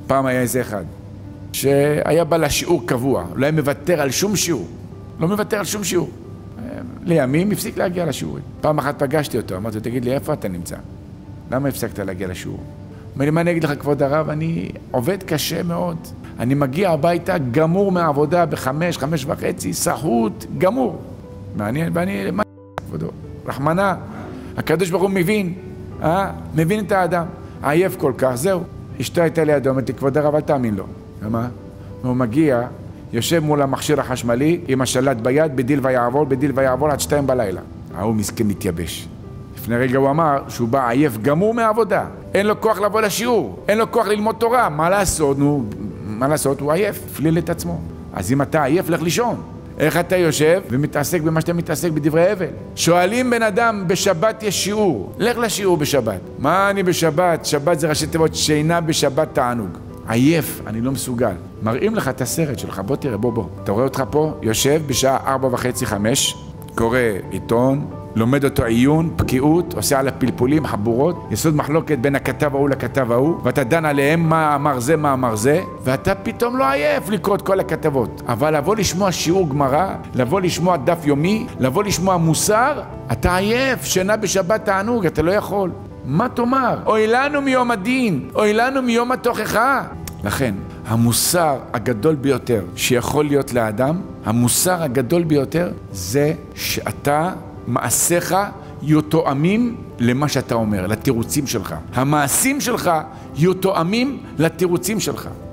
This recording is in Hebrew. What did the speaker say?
פעם היה איזה אחד שהיה בא לשיעור קבוע, לא היה מוותר על שום שיעור, לא מוותר על שום שיעור. לימים הפסיק להגיע לשיעורים. פעם אחת פגשתי אותו, אמרתי לו, תגיד לי, איפה אתה נמצא? למה הפסקת להגיע לשיעור? אומר לי, מה אני אגיד לך, כבוד הרב, אני עובד קשה מאוד. אני מגיע הביתה גמור מהעבודה ב5, 5:30, סחוט, גמור. מעניין, ואני, מה כבודו? רחמנה, הקדוש ברוך הוא מבין, מבין את האדם. עייף כל כך, זהו. אשתו הייתה לידו, אמרתי, כבוד הרב, אל תאמין לו. למה? הוא מגיע, יושב מול המכשיר החשמלי, עם השלט ביד, בדיל ויעבור עד 2 בלילה. הוא מסכן מתייבש. לפני רגע הוא אמר שהוא בא עייף גמור מהעבודה. אין לו כוח לבוא לשיעור, אין לו כוח ללמוד תורה. מה לעשות? מה לעשות? הוא עייף, הפליל את עצמו. אז אם אתה עייף, לך לישון. איך אתה יושב ומתעסק במה שאתה מתעסק בדברי הבל? שואלים בן אדם, בשבת יש שיעור. לך לשיעור בשבת. מה אני בשבת? שבת זה ראשי תיבות, שינה בשבת תענוג. עייף, אני לא מסוגל. מראים לך את הסרט שלך, בוא תראה, בוא. אתה רואה אותך פה, יושב בשעה 4:30, 5, קורא עיתון, לומד אותו עיון, פקיעות, עושה על הפלפולים, חבורות, יסוד מחלוקת בין הכתב ההוא לכתב ההוא, ואתה דן עליהם מה אמר זה, ואתה פתאום לא עייף לקרוא את כל הכתבות. אבל לבוא לשמוע שיעור גמרא, לבוא לשמוע דף יומי, לבוא לשמוע מוסר, אתה עייף, שינה בשבת תענוג, אתה לא יכול. מה תאמר? אוי לנו מיום הדין, אוי לנו מיום התוכחה. לכן, המוסר הגדול ביותר שיכול להיות לאדם, המוסר הגדול ביותר זה שאתה, מעשיך יהיו תואמים למה שאתה אומר, לתירוצים שלך. המעשים שלך יהיו תואמים לתירוצים שלך.